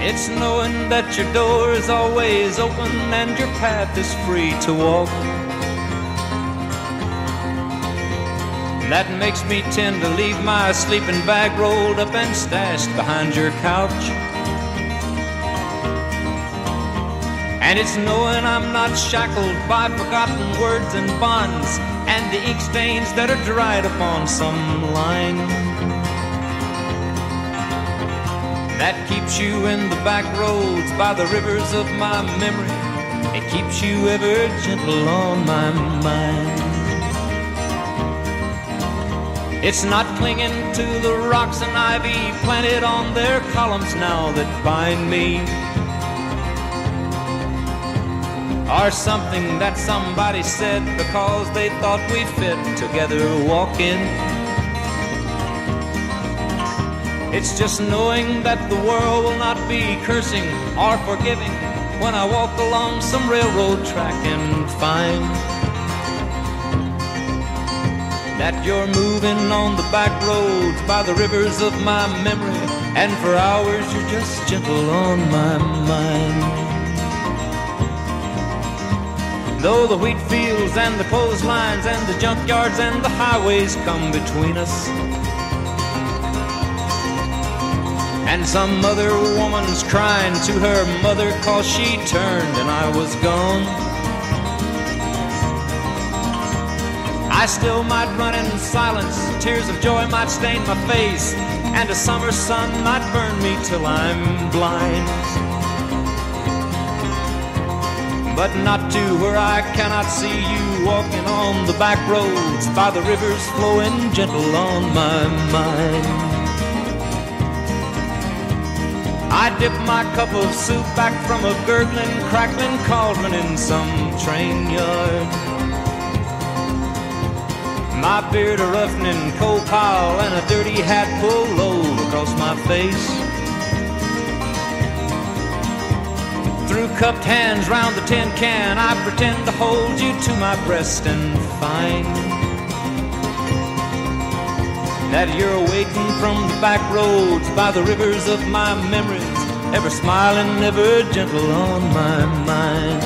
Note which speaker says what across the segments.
Speaker 1: It's knowing that your door is always open and your path is free to walk. That makes me tend to leave my sleeping bag rolled up and stashed behind your couch. And it's knowing I'm not shackled by forgotten words and bonds and the ink stains that are dried upon some line. That keeps you in the back roads by the rivers of my memory. It keeps you ever gentle on my mind. It's not clinging to the rocks and ivy planted on their columns now that bind me, or something that somebody said because they thought we fit together walking. It's just knowing that the world will not be cursing or forgiving when I walk along some railroad track and find that you're moving on the back roads by the rivers of my memory, and for hours you're just gentle on my mind. Though the wheat fields and the clotheslines and the junkyards and the highways come between us, and some other woman's crying to her mother 'cause she turned and I was gone, I still might run in silence, tears of joy might stain my face, and a summer sun might burn me till I'm blind. But not to where I cannot see you walking on the back roads by the rivers flowing gentle on my mind. I dip my cup of soup back from a gurgling, crackling cauldron in some train yard. My beard a roughening coal pile and a dirty hat pulled low across my face. Through cupped hands round the tin can, I pretend to hold you to my breast and find that you're waiting from the back roads by the rivers of my memories, ever smiling, ever gentle on my mind.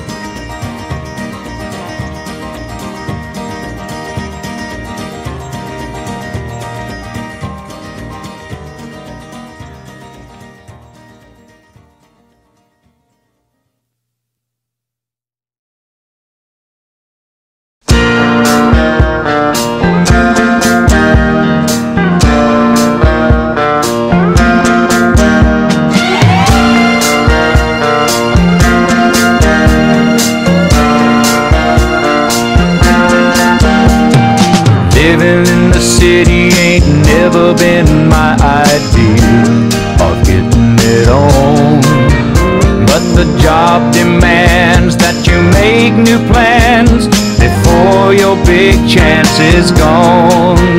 Speaker 2: Living in the city ain't never been my idea of getting it on, but the job demands that you make new plans before your big chance is gone.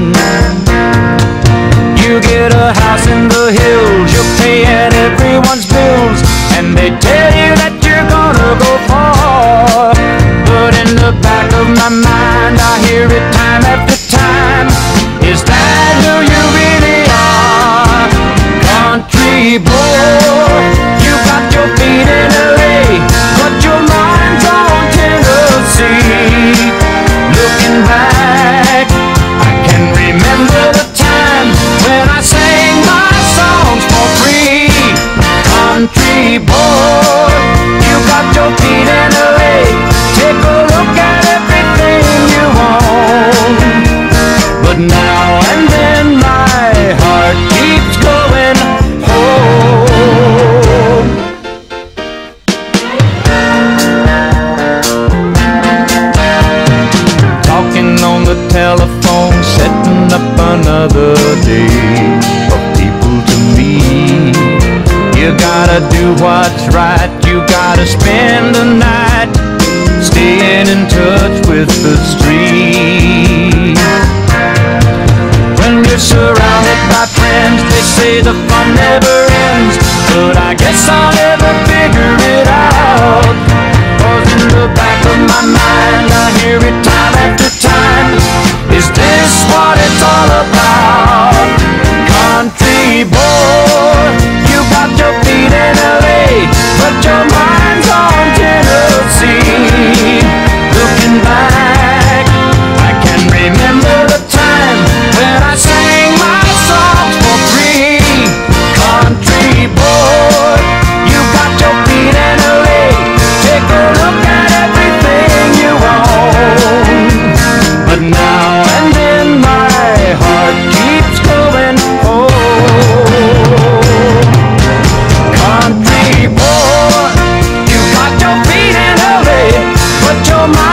Speaker 2: You get a house in the hills, you're paying everyone's bills, and they tell you that you're gonna go far. But in the back of my mind I hear it time after time, is that who you really are? Country boy, you got your feet in LA, but your mind's on Tennessee. Looking back, I can remember the time when I sang my songs for free. Country boy, you got your feet in LA, take a look at everything you own. But now and then my heart keeps going home. Talking on the telephone, setting up another day for people to meet. You gotta do what's right, you gotta spend the night staying in touch with the street. When you're surrounded by friends, they say the fun never ends, but I guess I'll never figure it out. 'Cause in the back of my mind I hear it time after time, is this what it's all about? Country boy, you got your feet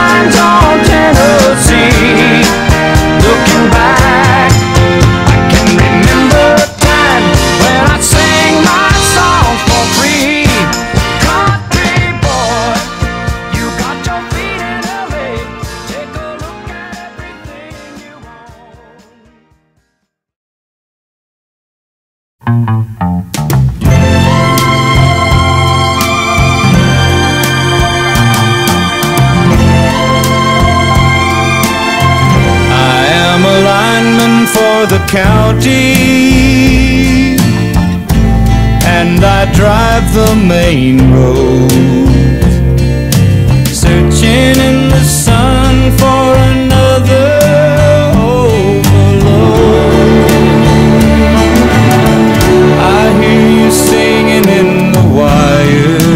Speaker 2: lines on Tennessee. Looking back, I can remember a time when I sang my songs for free. Country boy, you got your feet in LA. Take a look at everything you
Speaker 1: for the county, and I drive the main road, searching in the sun for another overload. I hear you singing in the wire,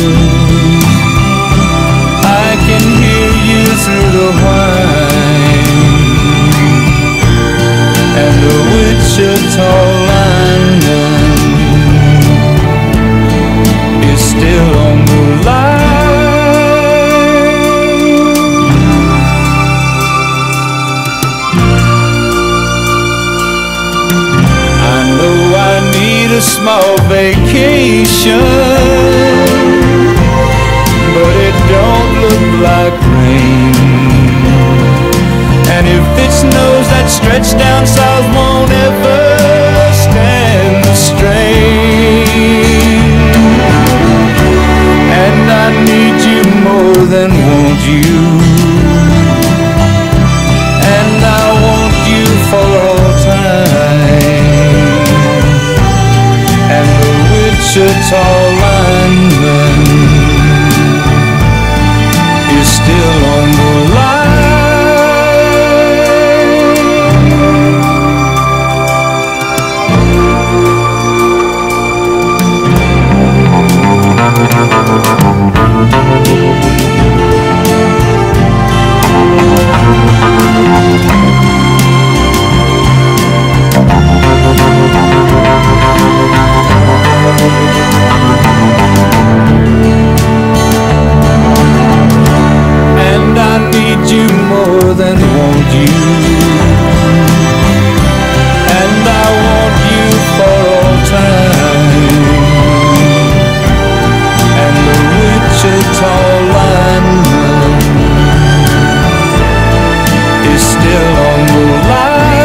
Speaker 1: I can hear you through the whine, and the Wichita lineman is still on the line. I know I need a small vacation, but it don't look like rain. And if it snows, that stretch down south won't ever stand the strain. And I need you more than want you, and I want you for all time. And the Wichita lineman is still on the line. And I need you more than want you, and I want you for all time. And the Wichita lineman is still on the line.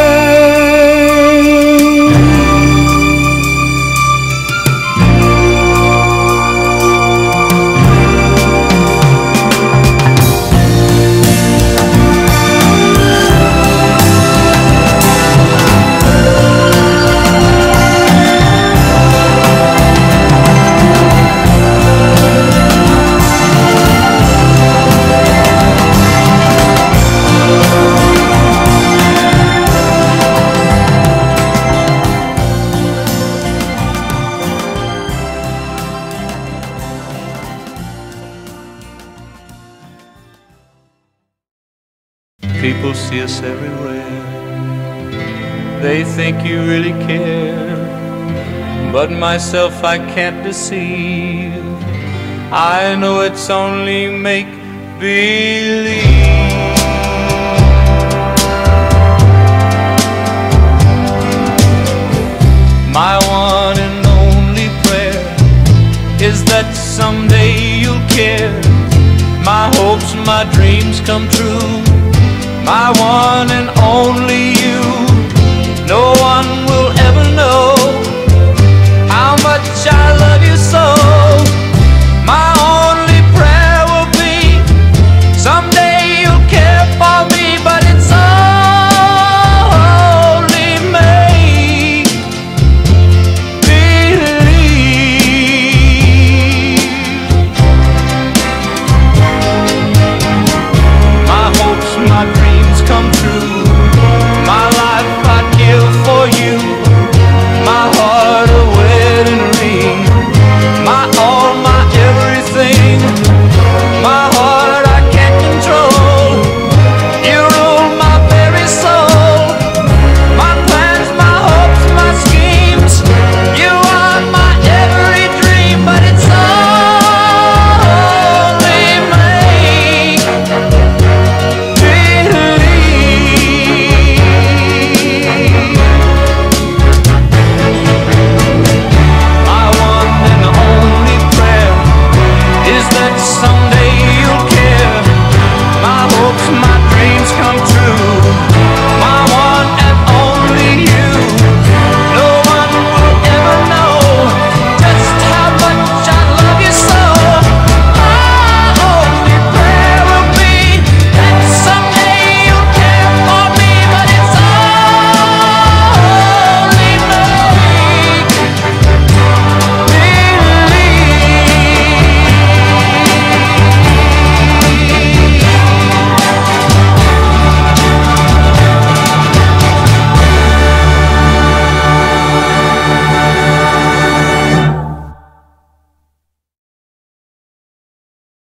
Speaker 1: People see us everywhere, they think you really care, but myself I can't deceive. I know it's only make-believe. My one and only prayer is that someday you'll care. My hopes, my dreams come true. My one and only